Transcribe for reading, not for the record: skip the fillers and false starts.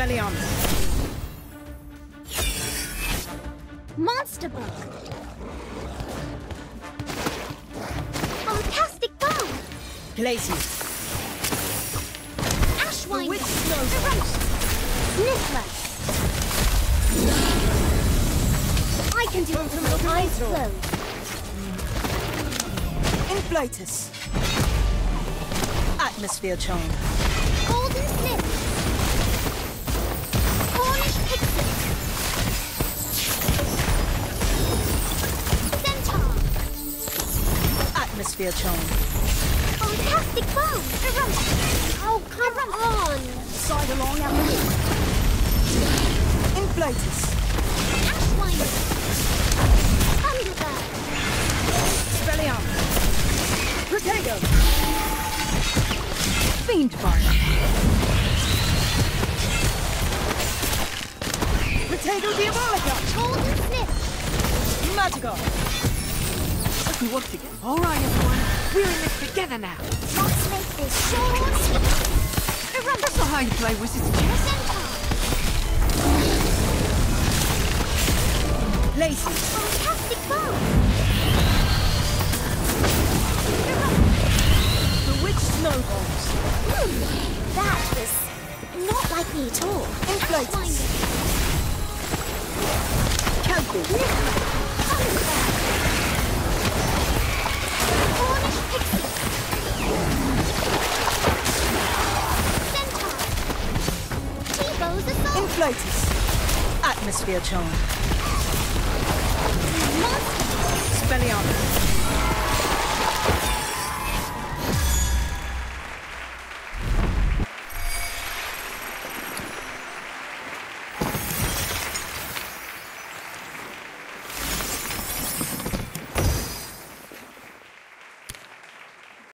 Monster bug. Fantastic bomb. Glacier. Ashwinder. Witch snow. Sniffler. I can do it with my eyes closed. Inflatus. Atmosphere charm. Golden Snip. Cornish Pixie. Centaur. Atmosphere charm. Fantastic bomb. Oh, come on. Side along and move. Inflatus. Ashwinder. Thunderbird. Spelliarmus. Protego. Fiend Bark. Protego Diabolica. Golden Snip. Magical. We work together. All right, everyone. We're in this together now. Let's make this short. That's not how you play Wizard's Chess. Centaur. Lacey. Fantastic bomb. Bewitched snowballs. That was not like me at all. Inflatus. Campbell. Cornish Pixie. Centaur. T-Bow's Assault. Inflatus. Atmosphere charm. Monster